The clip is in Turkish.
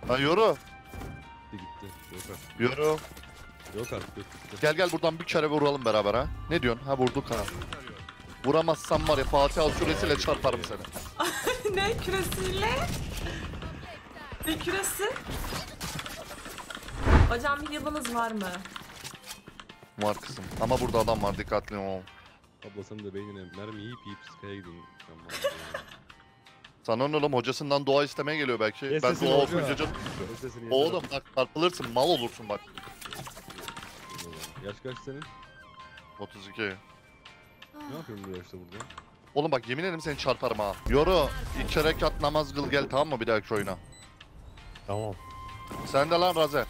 Ha yoru. Gitti. Yok artık. Yoru. Yok artık. Yok gitti. Gel buradan bir kere vuralım beraber ha. Ne diyorsun? Ha vurduk ha. Vuramazsam var ya Fatih Al suresiyle çarparım seni. Ne küresiyle? Ne küresi? Hocam bir yılınız var mı? Var kızım. Ama burada adam var dikkatli ol. Abla sen de beynine mermi yiyip Sky'a gidiyorsun. Sana ne oğlum hocasından dua istemeye geliyor belki. Yes, Ben yes, dua yes, okuyunca... Oğlum bak çarpılırsın mal olursun bak. Yaş kaç senin? 32. Ne yapıyorsun bu yaşta burada? Oğlum bak yemin ederim seni çarparım ha. Yoru 2 rekat namaz kıl gel tamam mı bir dahaki oyuna. Tamam. Sen de lan Raze.